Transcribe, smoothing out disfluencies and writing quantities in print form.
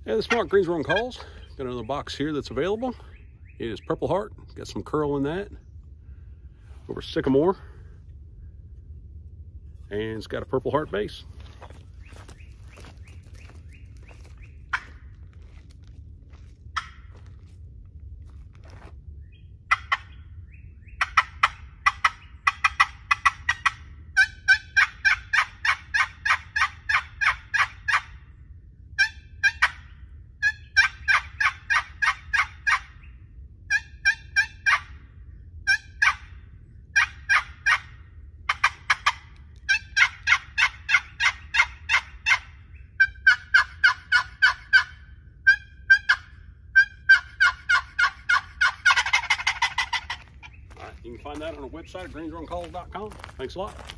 Hey, the Smart Greensboro and Calls. Got another box here that's available. It is Purpleheart. Got some curl in that. Over Sycamore. And it's got a Purpleheart base. You can find that on our website at greensboroandcalls.com. Thanks a lot.